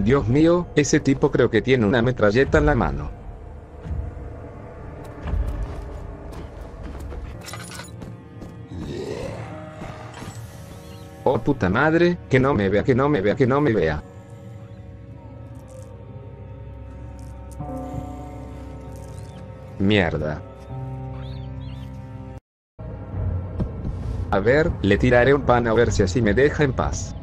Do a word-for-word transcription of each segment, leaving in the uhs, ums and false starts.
Dios mío, ese tipo creo que tiene una metralleta en la mano. Oh puta madre, que no me vea, que no me vea, que no me vea. Mierda. A ver, le tiraré un pan a ver si así me deja en paz.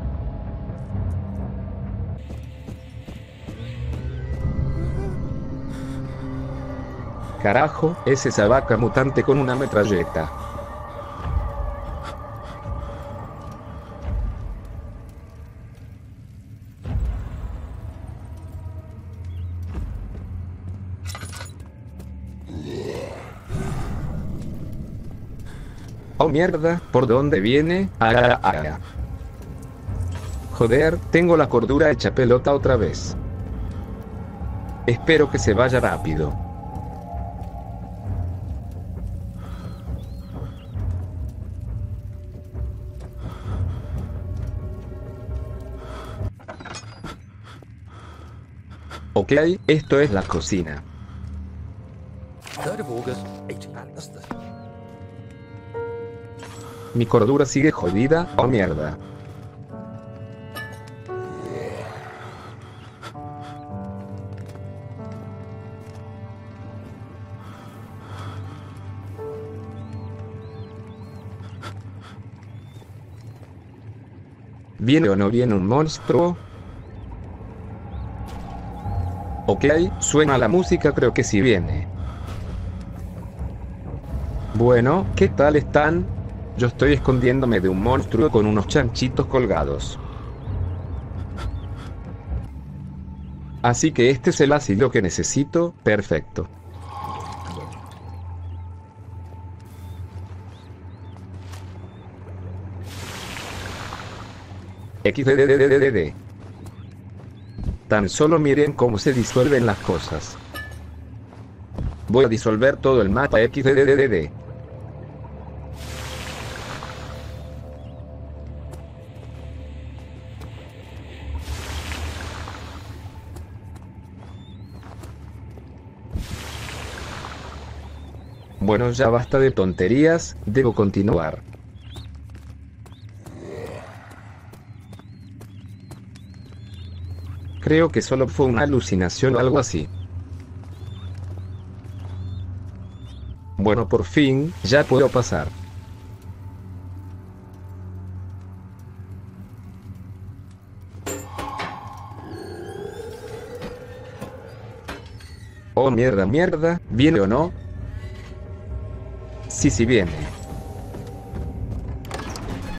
Carajo, es esa vaca mutante con una metralleta. Oh mierda, ¿por dónde viene? Ah, ah, ah. Joder, tengo la cordura hecha pelota otra vez. Espero que se vaya rápido. Ok, esto es la cocina. third of August, eighteen. Fantastic. Mi cordura sigue jodida, oh mierda. ¿Viene o no viene un monstruo? Ok, suena la música, creo que sí viene. Bueno, ¿qué tal están? Yo estoy escondiéndome de un monstruo con unos chanchitos colgados. Así que este es el ácido que necesito, perfecto. equis de de de de de de. Tan solo miren cómo se disuelven las cosas. Voy a disolver todo el mapa equis de de de de de. Bueno, ya basta de tonterías, debo continuar. Creo que solo fue una alucinación o algo así. Bueno, por fin, ya puedo pasar. Oh mierda, mierda, ¿viene o no? Sí, sí viene.